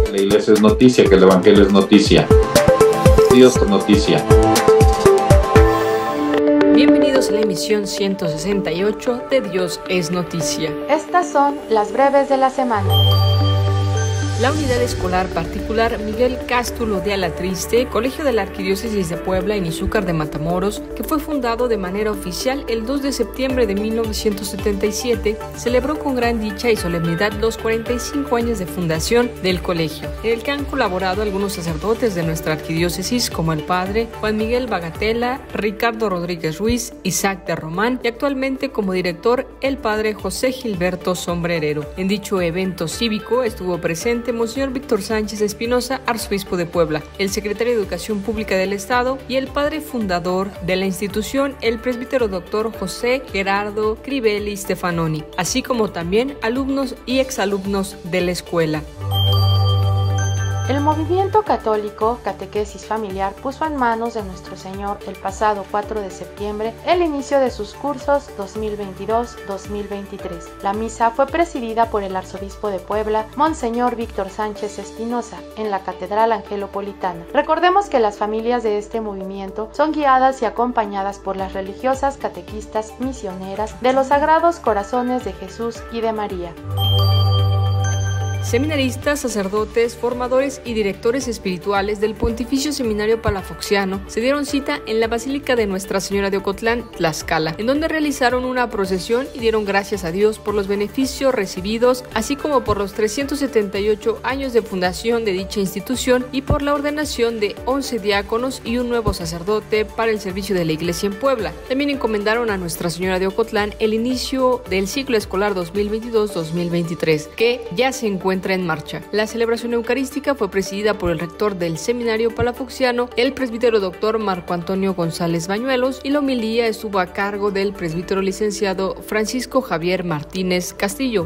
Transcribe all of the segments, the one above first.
Que la iglesia es noticia, que el evangelio es noticia. Dios es noticia. Bienvenidos a la emisión 168 de Dios es Noticia. Estas son las breves de la semana. La Unidad Escolar Particular Miguel Cástulo de Alatriste, Colegio de la Arquidiócesis de Puebla en Izúcar de Matamoros, que fue fundado de manera oficial el 2 de septiembre de 1977, celebró con gran dicha y solemnidad los 45 años de fundación del colegio, en el que han colaborado algunos sacerdotes de nuestra arquidiócesis como el padre Juan Miguel Bagatela, Ricardo Rodríguez Ruiz, Isaac de Román y actualmente como director el padre José Gilberto Sombrerero. En dicho evento cívico estuvo presente Monseñor Víctor Sánchez Espinosa, arzobispo de Puebla, el secretario de Educación Pública del Estado y el padre fundador de la institución, el presbítero doctor José Gerardo Crivelli Stefanoni, así como también alumnos y exalumnos de la escuela. El movimiento católico Catequesis Familiar puso en manos de Nuestro Señor el pasado 4 de septiembre el inicio de sus cursos 2022-2023. La misa fue presidida por el arzobispo de Puebla, Monseñor Víctor Sánchez Espinosa, en la Catedral Angelopolitana. Recordemos que las familias de este movimiento son guiadas y acompañadas por las religiosas catequistas misioneras de los Sagrados Corazones de Jesús y de María. Seminaristas, sacerdotes, formadores y directores espirituales del Pontificio Seminario Palafoxiano se dieron cita en la Basílica de Nuestra Señora de Ocotlán, Tlaxcala, en donde realizaron una procesión y dieron gracias a Dios por los beneficios recibidos, así como por los 378 años de fundación de dicha institución y por la ordenación de 11 diáconos y un nuevo sacerdote para el servicio de la Iglesia en Puebla. También encomendaron a Nuestra Señora de Ocotlán el inicio del ciclo escolar 2022-2023, que ya se encuentra en marcha. La celebración eucarística fue presidida por el rector del Seminario Palafoxiano, el presbítero doctor Marco Antonio González Bañuelos, y la homilía estuvo a cargo del presbítero licenciado Francisco Javier Martínez Castillo.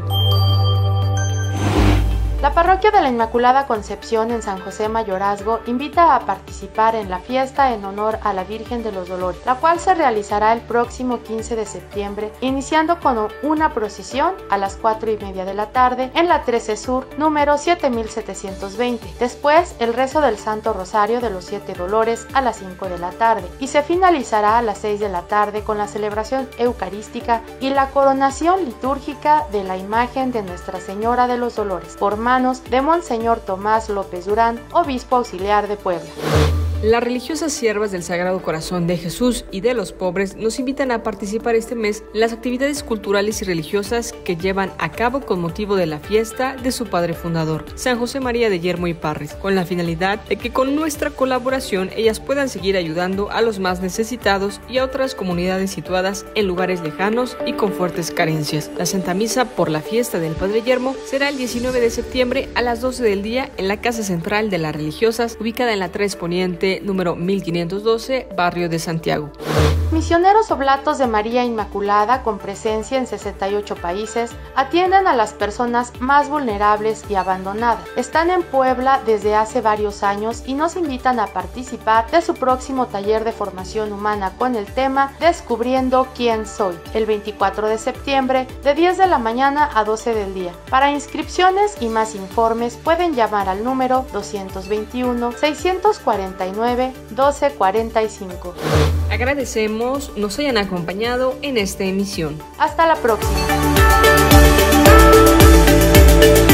La Parroquia de la Inmaculada Concepción en San José Mayorazgo invita a participar en la fiesta en honor a la Virgen de los Dolores, la cual se realizará el próximo 15 de septiembre, iniciando con una procesión a las 4:30 de la tarde en la 13 Sur, número 7720. Después, el rezo del Santo Rosario de los Siete Dolores a las 5 de la tarde y se finalizará a las 6 de la tarde con la celebración eucarística y la coronación litúrgica de la imagen de Nuestra Señora de los Dolores por manos de Monseñor Tomás López Durán, obispo auxiliar de Puebla. Las religiosas siervas del Sagrado Corazón de Jesús y de los pobres nos invitan a participar este mes en las actividades culturales y religiosas que llevan a cabo con motivo de la fiesta de su padre fundador, San José María de Yermo y Parres, con la finalidad de que con nuestra colaboración ellas puedan seguir ayudando a los más necesitados y a otras comunidades situadas en lugares lejanos y con fuertes carencias. La Santa Misa por la fiesta del Padre Yermo será el 19 de septiembre a las 12 del día en la Casa Central de las Religiosas, ubicada en la 3 Poniente, número 1512, barrio de Santiago. Misioneros Oblatos de María Inmaculada, con presencia en 68 países, atienden a las personas más vulnerables y abandonadas. Están en Puebla desde hace varios años y nos invitan a participar de su próximo taller de formación humana con el tema Descubriendo quién soy, el 24 de septiembre de 10 de la mañana a 12 del día. Para inscripciones y más informes pueden llamar al número 221-649-1245. Agradecemos nos hayan acompañado en esta emisión. Hasta la próxima.